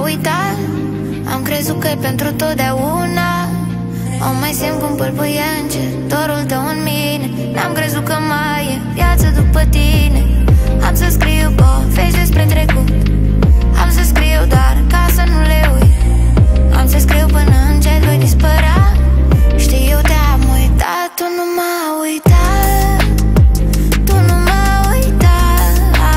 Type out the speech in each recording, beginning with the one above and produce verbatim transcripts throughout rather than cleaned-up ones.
uitat. Am crezut că-i pentru totdeauna. O mai simt cum pâlpâie încet dorul tău în mine. N-am crezut că mai e viață după tine. Am să scriu povești despre trecut. Am să scriu doar ca să nu le uit. Am să scriu până încet voi dispărea. Știu, te-am uitat, tu nu m-a uitat. Tu nu m-a uitat.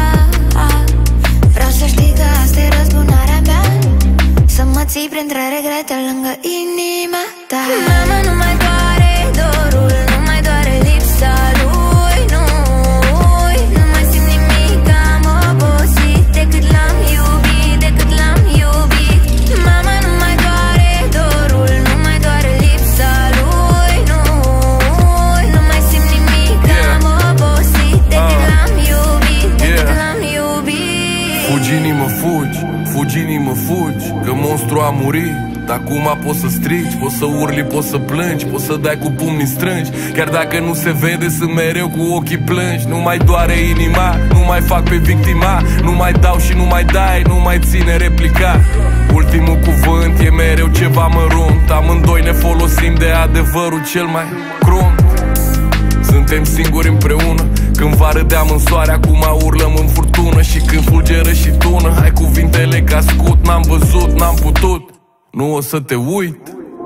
Vreau să știi că asta e răzbunarea mea, să mă ții printre regrete lângă inima ta. Mama, nu mai doare dorul, nu mai doare lipsa lui, nu, nu mai simt nimic, am obosit de cât l-am iubit, de cât l-am iubit. Mama, nu mai doare dorul, nu mai doare lipsa lui, nu, nu mai simt nimic, am obosit de cât l-am iubit, de cât l-am iubit. Fugi, inimă, fugi, fugi, inimă, fugi, că monstru a murit. Dar acum poți să strici, poți să urli, poți să plângi, poți să dai cu pumnii strângi. Chiar dacă nu se vede, sunt mereu cu ochii plângi. Nu mai doare inima, nu mai fac pe victima. Nu mai dau și nu mai dai, nu mai ține replica. Ultimul cuvânt e mereu ceva mărunt. Amândoi ne folosim de adevărul cel mai crunt. Suntem singuri împreună. Când vară râdeam în soare, acum urlăm în furtună. Și când fulgeră și tună, ai cuvintele ca scut. N-am văzut, n-am putut, nu o să te uit.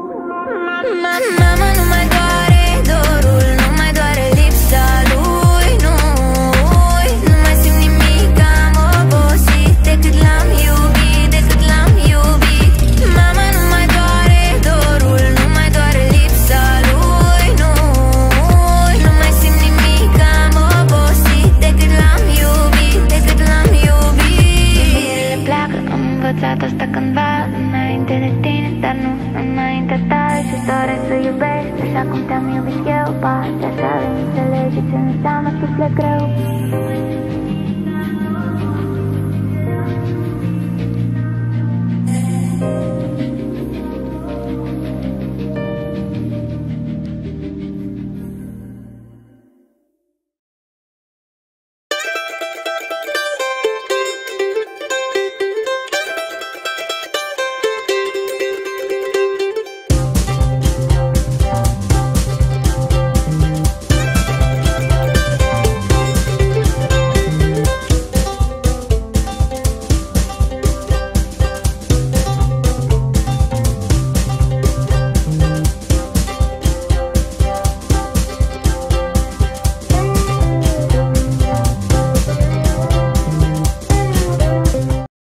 Mama, nu mai doare dorul, nu mai doare lipsa lui, nu, nu mai simt nimic, am obosit de cât l-am iubit, de cât l-am iubit. Mama, nu mai doare dorul, nu mai doare lipsa lui, nu, nu mai simt nimic, am obosit de cât l-am iubit, de cât l-am iubit. Gândirile pleacă, am învățat asta cândva înainte de tine, dar nu înaintea ta. Și doresc să iubești așa cum te-am iubit eu. Poate așa le înțelegi ce înseamnă suflet greu.